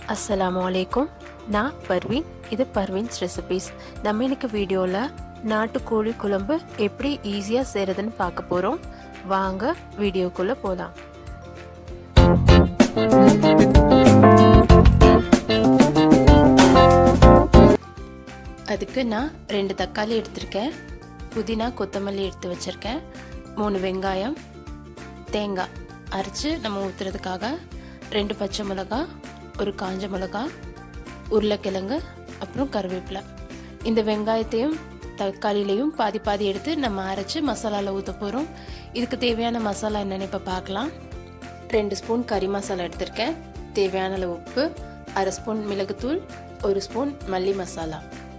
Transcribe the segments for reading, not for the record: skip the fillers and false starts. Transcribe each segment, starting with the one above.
Assalamualaikum. நான் பர்வீன். இது Parveen's recipes. நம்ம இன்னைக்கு வீடியோவில் நாட்டுக்கோழி குழம்பு எப்படி ஈஸியாக செய்கிறதுன்னு பார்க்க போகிறோம். வாங்க வீடியோக்குள்ளே போகலாம். அதுக்கு நான் 2 தக்காளி எடுத்திருக்கேன், புதினா கொத்தமல்லி எடுத்து வச்சுருக்கேன், 3 வெங்காயம், தேங்காய் அரைச்சி நம்ம ஊற்றுறதுக்காக 2 பச்சை மிளகாய், ஒரு காஞ்ச மிளகாய், உருளைக்கிழங்கு, அப்புறம் கருவேப்பிலை. இந்த வெங்காயத்தையும் தக்காளியிலையும் பாதி பாதி எடுத்து நம்ம அரைச்சி மசாலாவில் ஊற்ற போகிறோம். இதுக்கு தேவையான மசாலா என்னென்னு இப்போ பார்க்கலாம். 2 ஸ்பூன் கறி மசாலா எடுத்திருக்கேன், தேவையான அளவு உப்பு, 1/2 ஸ்பூன் மிளகுத்தூள், 1 ஸ்பூன் மல்லி மசாலா,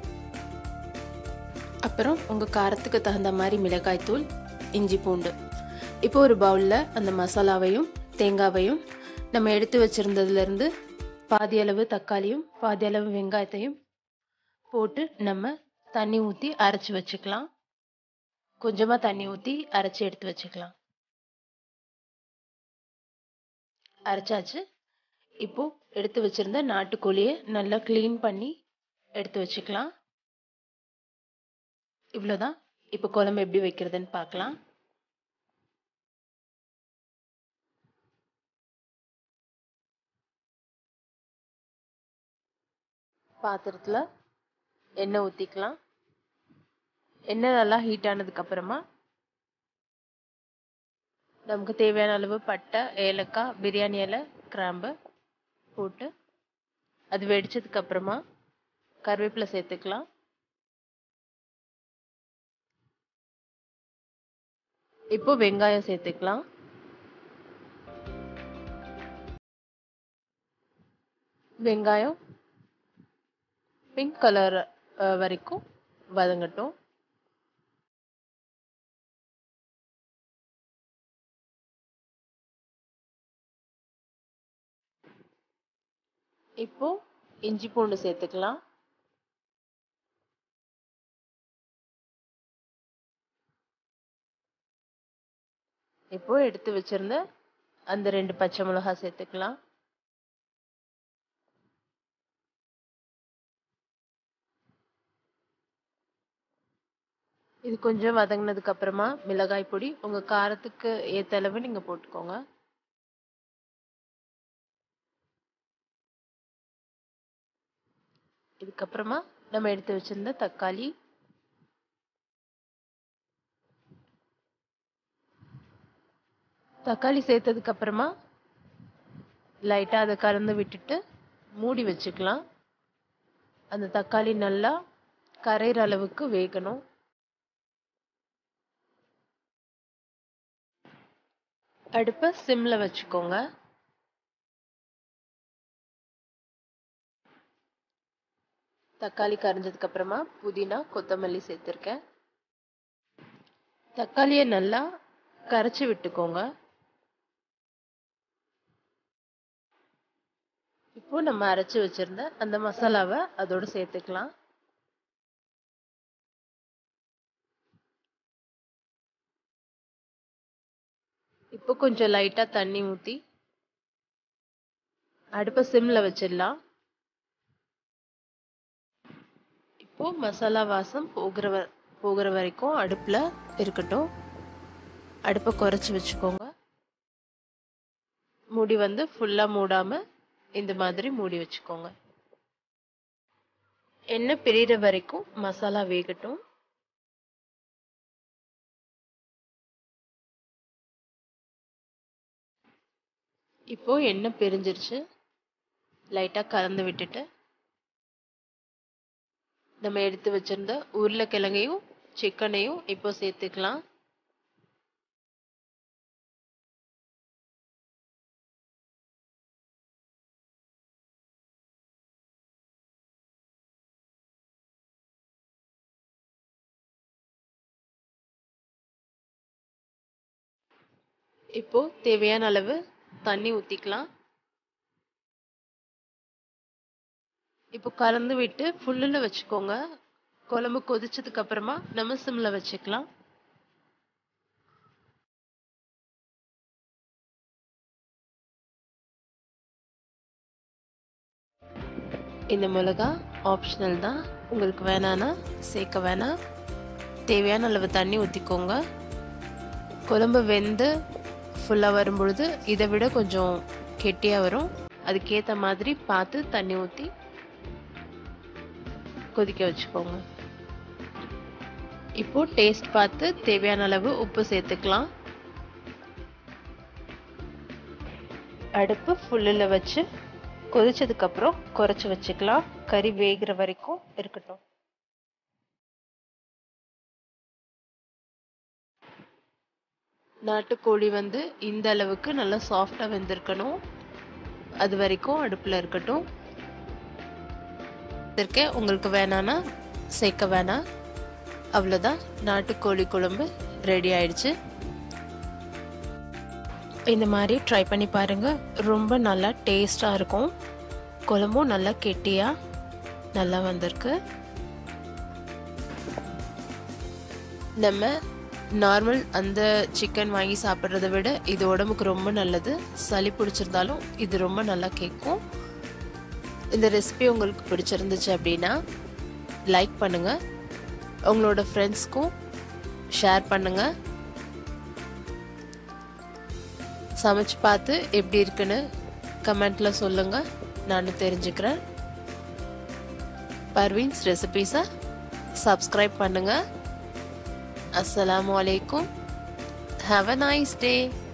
அப்புறம் உங்கள் காரத்துக்கு தகுந்த மாதிரி மிளகாய்த்தூள், இஞ்சி பூண்டு. இப்போ ஒரு பவுலில் அந்த மசாலாவையும் தேங்காவையும் நம்ம எடுத்து வச்சுருந்ததுலேருந்து பாதி அளவு தக்காளியும் பாதி அளவு வெங்காயத்தையும் போட்டு நம்ம தண்ணி ஊற்றி அரைச்சி வச்சுக்கலாம். கொஞ்சமாக தண்ணி ஊற்றி அரைச்சி எடுத்து வச்சுக்கலாம். அரைச்சாச்சு. இப்போ எடுத்து வச்சிருந்த நாட்டுக்கோழியை நல்லா க்ளீன் பண்ணி எடுத்து வச்சுக்கலாம். இவ்வளோதான். இப்போ குழம்பு எப்படி வைக்கிறதுன்னு பார்க்கலாம். பாத்திரத்தில் எண்ணெய் ஊற்றிக்கலாம். எண்ணெய் நல்லா ஹீட் ஆனதுக்கப்புறமா நமக்கு தேவையான அளவு பட்டை, ஏலக்காய், பிரியாணி இலை, கிராம்பு போட்டு அது வெடிச்சதுக்கப்புறமா கருவேப்பிலை சேர்த்துக்கலாம். இப்போ வெங்காயம் சேர்த்துக்கலாம். வெங்காயம் பிங்க் கலர் வரைக்கும் வதங்கட்டும். இப்போ இஞ்சி பூண்டு சேர்த்துக்கலாம். இப்போ எடுத்து வச்சிருந்த அந்த 2 பச்சை மிளகாய் சேர்த்துக்கலாம். இது கொஞ்சம் வதங்கினதுக்கு அப்புறமா மிளகாய் பொடி உங்க காரத்துக்கு ஏத்த அளவு நீங்க போட்டுக்கோங்க. இதுக்கப்புறமா நம்ம எடுத்து வச்சிருந்த தக்காளி, தக்காளி சேர்த்ததுக்கு அப்புறமா லைட்டா அதை கலந்து விட்டுட்டு மூடி வச்சுக்கலாம். அந்த தக்காளி நல்லா கரையிற அளவுக்கு வேகணும். அடுப்பை சிம்ல வச்சுக்கோங்க. தக்காளி கரைஞ்சதுக்கு அப்புறமா புதினா கொத்தமல்லி சேர்த்திருக்கேன். தக்காளியை நல்லா கரைச்சி விட்டுக்கோங்க. இப்போ நம்ம அரைச்சி வச்சிருந்த அந்த மசாலாவை அதோட சேர்த்துக்கலாம். இப்போ கொஞ்சம் லைட்டா தண்ணி ஊற்றி அடுப்பை சிம்ல வச்சிடலாம். இப்போ மசாலா வாசம் போகிற வரைக்கும் அடுப்புல இருக்கட்டும். அடுப்பை குறைச்சி வச்சுக்கோங்க. மூடி ஃபுல்லா மூடாம இந்த மாதிரி மூடி வச்சுக்கோங்க. எண்ணெய் பிரியிற வரைக்கும் மசாலா வேகட்டும். இப்போ எண்ணெய் பிரிஞ்சிருச்சு. லைட்டா கலந்து விட்டுட்டு நம்ம எடுத்து வச்சிருந்த உருளைக்கிழங்கையும் சிக்கனையும் இப்போ சேர்த்துக்கலாம். இப்போ தேவையான அளவு தண்ணி ஊத்திக்கலாம். இப்போ கலந்து விட்டு ஃபுல்லுல வச்சுக்கோங்க. குழம்பு கொதிச்சதுக்கு அப்புறமா நம்ம சிம்ல வச்சுக்கலாம். இந்த மிளகா ஆப்ஷனல் தான், உங்களுக்கு வேணான்னா சேர்க்க வேணாம். தேவையான அளவு தண்ணி ஊற்றிக்கோங்க. குழம்பு வெந்து ஃபுல்லாக வரும்பொழுது இதை விட கொஞ்சம் கெட்டியாக வரும். அதுக்கேற்ற மாதிரி பார்த்து தண்ணி ஊற்றி கொதிக்க வச்சுக்கோங்க. இப்போது டேஸ்ட் பார்த்து தேவையான அளவு உப்பு சேர்த்துக்கலாம். அடுப்பு ஃபுல்லில் வச்சு கொதிச்சதுக்கப்புறம் குறைச்சி வச்சுக்கலாம். கறி வேகிற வரைக்கும் இருக்கட்டும். நாட்டுக்கோழி வந்து இந்த அளவுக்கு நல்லா சாஃப்டாக வெந்திருக்கணும். அது வரைக்கும் அடுப்பில் இருக்கட்டும். உங்களுக்கு வேணான்னா சேர்க்க வேணாம். அவ்வளோதான், நாட்டுக்கோழி குழம்பு ரெடி ஆயிடுச்சு. இந்த மாதிரி ட்ரை பண்ணி பாருங்கள், ரொம்ப நல்லா டேஸ்டாக இருக்கும். குழம்பும் நல்லா கெட்டியாக நல்லா வந்திருக்கு. நம்ம நார்மல் அந்த சிக்கன் வாங்கி சாப்பிட்றத விட இது உடம்புக்கு ரொம்ப நல்லது. சளி பிடிச்சிருந்தாலும் இது ரொம்ப நல்லா கேட்கும். இந்த ரெசிபி உங்களுக்கு பிடிச்சிருந்துச்சு அப்படின்னா லைக் பண்ணுங்கள், உங்களோட ஃப்ரெண்ட்ஸ்க்கும் ஷேர் பண்ணுங்கள். சமைச்சு பார்த்து எப்படி இருக்குன்னு கமெண்ட்டில் சொல்லுங்கள், நானும் தெரிஞ்சுக்கிறேன். பர்வீன்ஸ் ரெசிபீஸை சப்ஸ்கிரைப் பண்ணுங்கள். Assalamu alaikum. Have a nice day.